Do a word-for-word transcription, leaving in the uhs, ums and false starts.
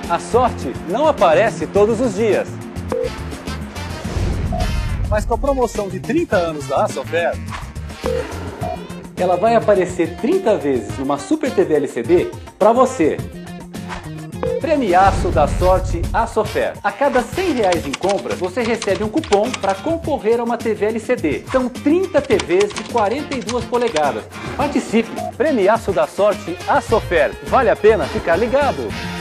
A sorte não aparece todos os dias. Mas com a promoção de trinta anos da Assofer, ela vai aparecer trinta vezes numa Super T V L C D para você. Premiaço da sorte Assofer. A cada cem reais em compras, você recebe um cupom para concorrer a uma T V L C D. São trinta T Vs de quarenta e duas polegadas. Participe! Premiaço da sorte Assofer. Vale a pena ficar ligado!